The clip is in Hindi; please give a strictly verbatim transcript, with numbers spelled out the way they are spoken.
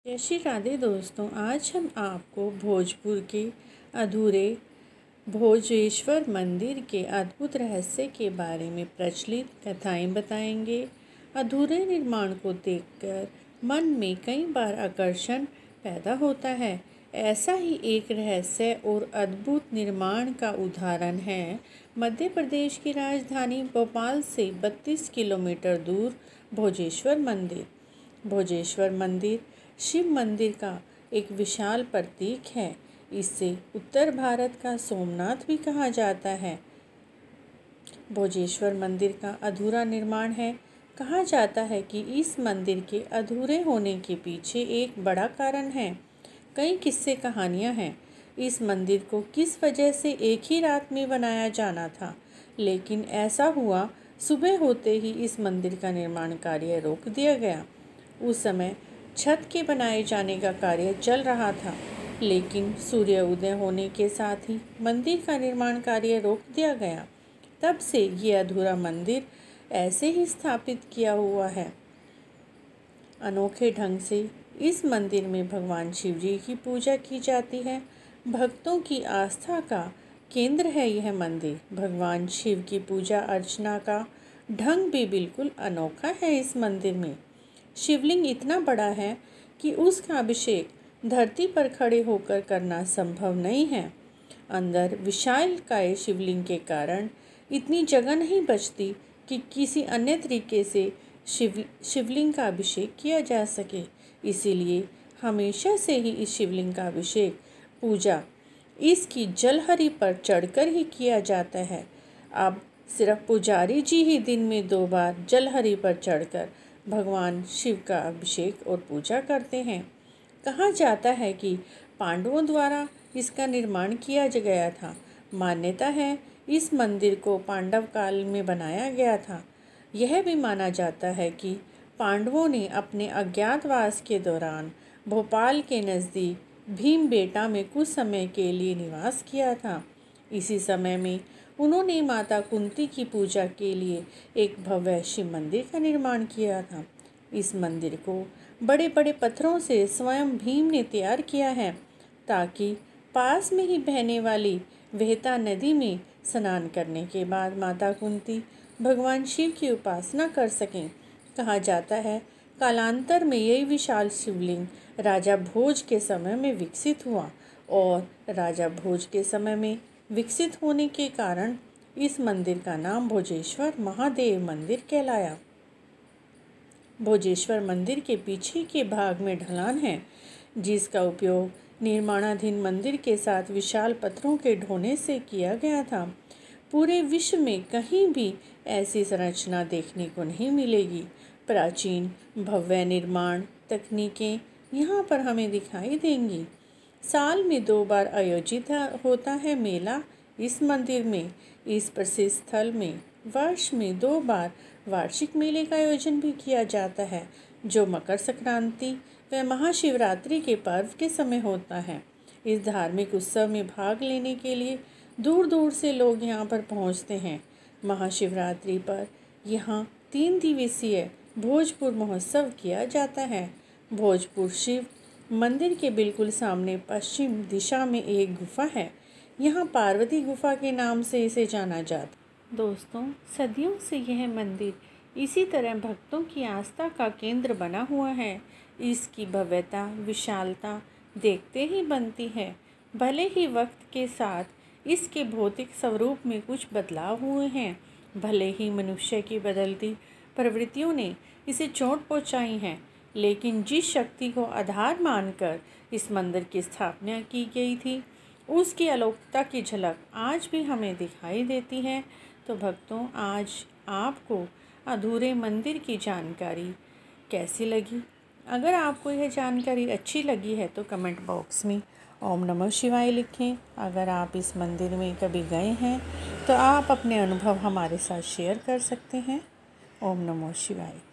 जय श्री राधे दोस्तों, आज हम आपको भोजपुर के अधूरे भोजेश्वर मंदिर के अद्भुत रहस्य के बारे में प्रचलित कथाएं बताएंगे। अधूरे निर्माण को देखकर मन में कई बार आकर्षण पैदा होता है। ऐसा ही एक रहस्य और अद्भुत निर्माण का उदाहरण है मध्य प्रदेश की राजधानी भोपाल से बत्तीस किलोमीटर दूर भोजेश्वर मंदिर। भोजेश्वर मंदिर शिव मंदिर का एक विशाल प्रतीक है। इसे उत्तर भारत का सोमनाथ भी कहा जाता है। भोजेश्वर मंदिर का अधूरा निर्माण है। कहा जाता है कि इस मंदिर के अधूरे होने के पीछे एक बड़ा कारण है। कई किस्से कहानियां हैं। इस मंदिर को किस वजह से एक ही रात में बनाया जाना था, लेकिन ऐसा हुआ सुबह होते ही इस मंदिर का निर्माण कार्य रोक दिया गया। उस समय छत के बनाए जाने का कार्य चल रहा था, लेकिन सूर्य उदय होने के साथ ही मंदिर का निर्माण कार्य रोक दिया गया। तब से ये अधूरा मंदिर ऐसे ही स्थापित किया हुआ है। अनोखे ढंग से इस मंदिर में भगवान शिव जी की पूजा की जाती है। भक्तों की आस्था का केंद्र है यह मंदिर। भगवान शिव की पूजा अर्चना का ढंग भी बिल्कुल अनोखा है। इस मंदिर में शिवलिंग इतना बड़ा है कि उसका अभिषेक धरती पर खड़े होकर करना संभव नहीं है। अंदर विशालकाय शिवलिंग के कारण इतनी जगह नहीं बचती कि किसी अन्य तरीके से शिव शिवलिंग का अभिषेक किया जा सके। इसीलिए हमेशा से ही इस शिवलिंग का अभिषेक पूजा इसकी जलहरी पर चढ़कर ही किया जाता है। अब सिर्फ पुजारी जी ही दिन में दो बार जलहरी पर चढ़कर भगवान शिव का अभिषेक और पूजा करते हैं। कहा जाता है कि पांडवों द्वारा इसका निर्माण किया गया था। मान्यता है इस मंदिर को पांडव काल में बनाया गया था। यह भी माना जाता है कि पांडवों ने अपने अज्ञातवास के दौरान भोपाल के नज़दीक भीमबेटका में कुछ समय के लिए निवास किया था। इसी समय में उन्होंने माता कुंती की पूजा के लिए एक भव्य शिव मंदिर का निर्माण किया था। इस मंदिर को बड़े बड़े पत्थरों से स्वयं भीम ने तैयार किया है, ताकि पास में ही बहने वाली वेहता नदी में स्नान करने के बाद माता कुंती भगवान शिव की उपासना कर सकें। कहा जाता है कालांतर में यही विशाल शिवलिंग राजा भोज के समय में विकसित हुआ और राजा भोज के समय में विकसित होने के कारण इस मंदिर का नाम भोजेश्वर महादेव मंदिर कहलाया। भोजेश्वर मंदिर के पीछे के भाग में ढलान है, जिसका उपयोग निर्माणाधीन मंदिर के साथ विशाल पत्थरों के ढोने से किया गया था। पूरे विश्व में कहीं भी ऐसी संरचना देखने को नहीं मिलेगी। प्राचीन भव्य निर्माण तकनीकें यहाँ पर हमें दिखाई देंगी। साल में दो बार आयोजित होता है मेला इस मंदिर में। इस प्रसिद्ध स्थल में वर्ष में दो बार वार्षिक मेले का आयोजन भी किया जाता है, जो मकर संक्रांति व महाशिवरात्रि के पर्व के समय होता है। इस धार्मिक उत्सव में भाग लेने के लिए दूर दूर से लोग यहाँ पर पहुँचते हैं। महाशिवरात्रि पर यहाँ तीन दिवसीय भोजपुर महोत्सव किया जाता है। भोजपुर शिव मंदिर के बिल्कुल सामने पश्चिम दिशा में एक गुफा है। यहाँ पार्वती गुफा के नाम से इसे जाना जाता। दोस्तों, सदियों से यह मंदिर इसी तरह भक्तों की आस्था का केंद्र बना हुआ है। इसकी भव्यता विशालता देखते ही बनती है। भले ही वक्त के साथ इसके भौतिक स्वरूप में कुछ बदलाव हुए हैं, भले ही मनुष्य की बदलती प्रवृत्तियों ने इसे चोट पहुँचाई है, लेकिन जिस शक्ति को आधार मानकर इस मंदिर की स्थापना की गई थी, उसकी अलौकिकता की झलक आज भी हमें दिखाई देती है। तो भक्तों, आज आपको अधूरे मंदिर की जानकारी कैसी लगी? अगर आपको यह जानकारी अच्छी लगी है तो कमेंट बॉक्स में ओम नमः शिवाय लिखें। अगर आप इस मंदिर में कभी गए हैं तो आप अपने अनुभव हमारे साथ शेयर कर सकते हैं। ओम नमः शिवाय।